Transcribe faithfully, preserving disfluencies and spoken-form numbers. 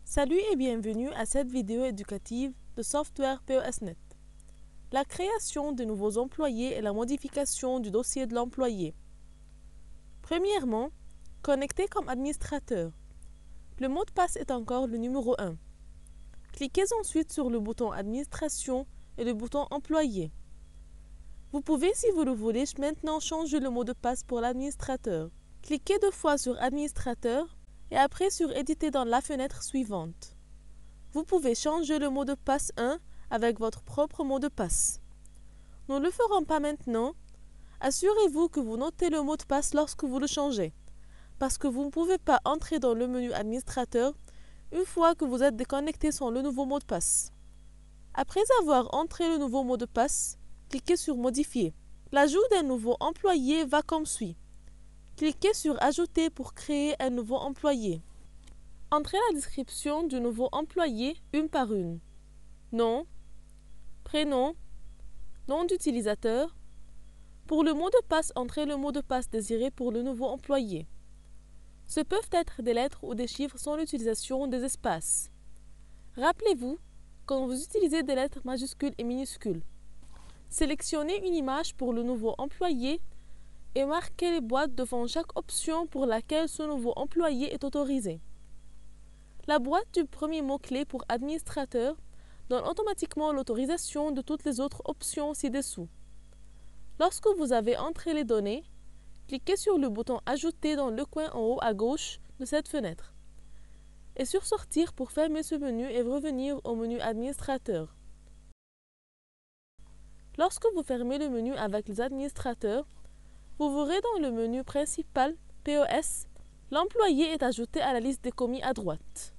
Salut et bienvenue à cette vidéo éducative de software POSnet. La création de nouveaux employés et la modification du dossier de l'employé. Premièrement, connecter comme administrateur. Le mot de passe est encore le numéro un. Cliquez ensuite sur le bouton Administration et le bouton Employé. Vous pouvez, si vous le voulez, maintenant changer le mot de passe pour l'administrateur. Cliquez deux fois sur Administrateur et après sur Éditer dans la fenêtre suivante. Vous pouvez changer le mot de passe un avec votre propre mot de passe. Nous ne le ferons pas maintenant. Assurez-vous que vous notez le mot de passe lorsque vous le changez, parce que vous ne pouvez pas entrer dans le menu Administrateur une fois que vous êtes déconnecté sans le nouveau mot de passe. Après avoir entré le nouveau mot de passe, cliquez sur Modifier. L'ajout d'un nouveau employé va comme suit. Cliquez sur Ajouter pour créer un nouveau employé. Entrez la description du nouveau employé une par une. Nom, prénom, nom d'utilisateur. Pour le mot de passe, entrez le mot de passe désiré pour le nouveau employé. Ce peuvent être des lettres ou des chiffres sans l'utilisation des espaces. Rappelez-vous, quand vous utilisez des lettres majuscules et minuscules, sélectionnez une image pour le nouveau employé et marquez les boîtes devant chaque option pour laquelle ce nouveau employé est autorisé. La boîte du premier mot-clé pour administrateur donne automatiquement l'autorisation de toutes les autres options ci-dessous. Lorsque vous avez entré les données, cliquez sur le bouton Ajouter dans le coin en haut à gauche de cette fenêtre et sur Sortir pour fermer ce menu et revenir au menu Administrateur. Lorsque vous fermez le menu avec les administrateurs, vous verrez dans le menu principal P O S, l'employé est ajouté à la liste des commis à droite.